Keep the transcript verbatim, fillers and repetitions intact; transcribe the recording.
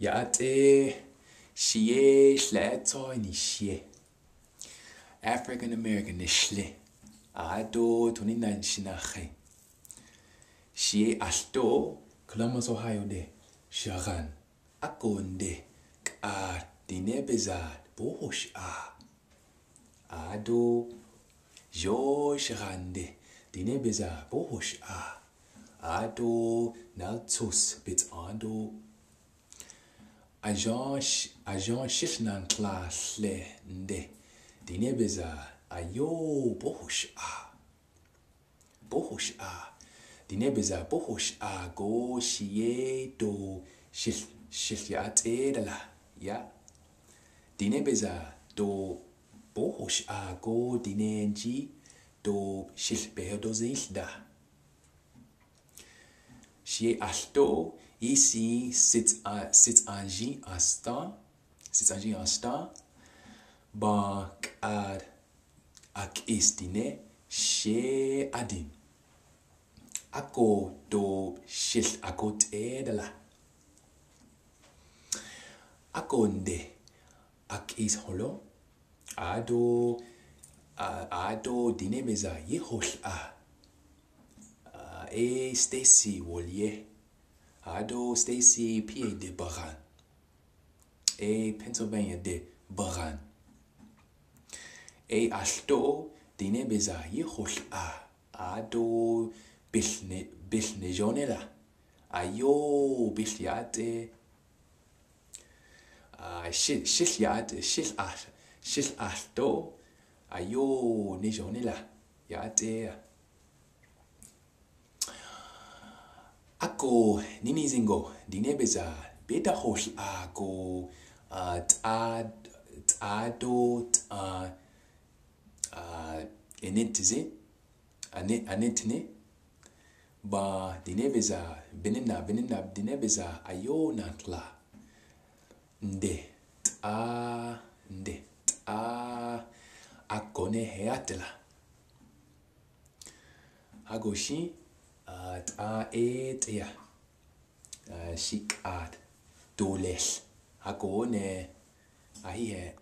yá'át'ééh shil ayóo ni shil. African American ni shil. Ayóo tuni nan shinache. Shil ayóo Columbus Ohio de sharan. Akonde k'ar Diné Bizaad bohosh a. Ayóo jo sharande Diné Bizaad bohosh a. Ayóo naltus bit ando. Agent agent shil nan class le nde Diné Bizaad ayóo bohosh a. Bohosh a. Diné Bizaad bohosh a go shiye do shil shil yá'át'ééh de la ya. Diné Bizaad do bohosh a go Diné nji do shil beho do zilda. Shie ayóo ici sit a sit anji instant sit anji instant ba k'ar ak is Diné she adin. Ako do shil ayó'át'ééh de la. Akonde ak is holo. Ado ado Diné Bizaad yehosh a. E Stacy Wolye. Ado Stacy P A de Baran. E Pennsylvania de Baran. E ayóo Diné Bizaad yehosh a. Ado bilne bilne jonela. Ayóo bil yá'át'ééh. Shil shil yá'át'ééh shil a shil ayóo ayóo ne jonela yá'át'ééh. Ako nini zingo Diné Bizaad beta hosh a go t'ad t'ado t'a enetize anetine ba Diné Bizaad benina benina Diné Bizaad ayóo nantla nde t'a nde t'a akone heatela hagoshi yá'át'ééh shik'at dolesh hagone ahi